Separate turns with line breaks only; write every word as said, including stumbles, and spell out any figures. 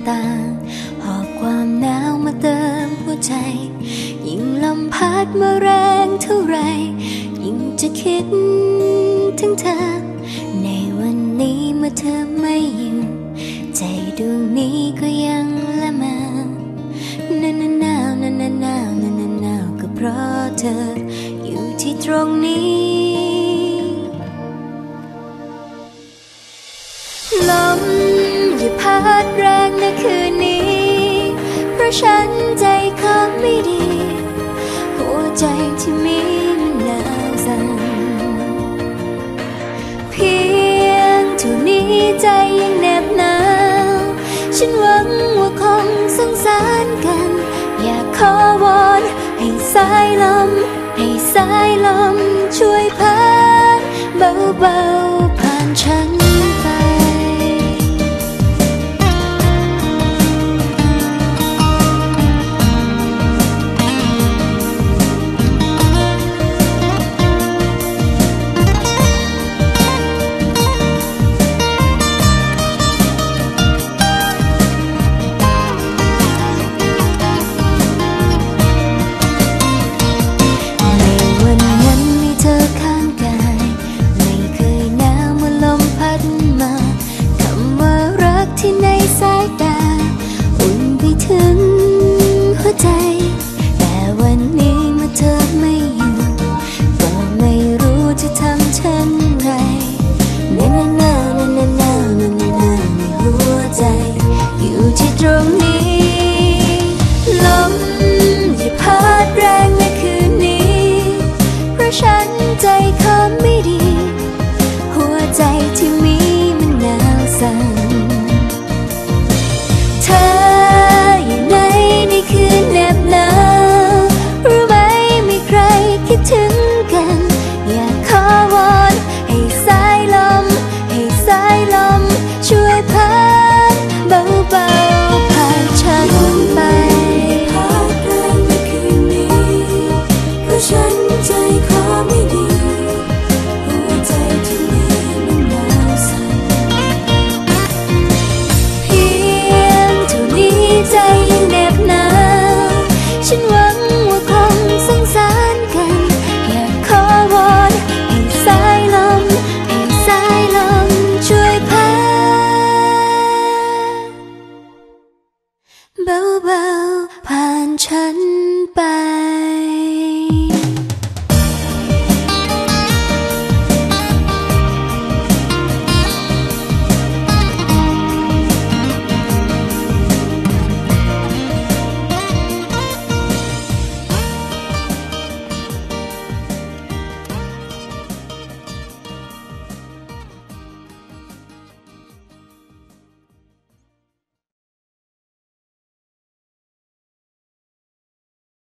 ต่างหอบความหนาวมาเติมหัวใจยิ่งลมพัดมาแรงเท่าไรยิ่งจะคิดถึงเธอในวันนี้เมื่อเธอไม่อยู่ใจดวงนี้ก็ยังละเมอหนาวหนาวหนาวหนาวหนาวหนาวหนาวก็เพราะเธออยู่ที่ตรงนี้ลมอย่าพัดแรงในคืนนี้เพราะฉันใจคอไม่ดีหัวใจที่มีมันหนาวสั่นเพียงเท่านี้ใจยังแนบหนาวฉันหวังว่าคงสงสารกันอยากขอวอนให้สายลมให้สายลมช่วยพัดเบาๆผ่านฉันไปที่ในสายตาอุ่นไปถึงหัวใจแต่วันนี้เมื่อเธอไม่อยู่ก็ไม่รู้จะทำเช่นไรหนาวหนาวหนาวหนาวหนาวหนาวหนาวในหัวใจอยู่ที่ตรงนี้ลมอย่าพัดแรงในคืนนี้เพราะฉันใจคอไม่ดีหัวใจที่มีมันหนาวสั่นเธออยู่ไหนในคืนแนบหนาวรู้ไหมมีใครคิดถึงกันอยากขอวอนให้สายลมให้สายลม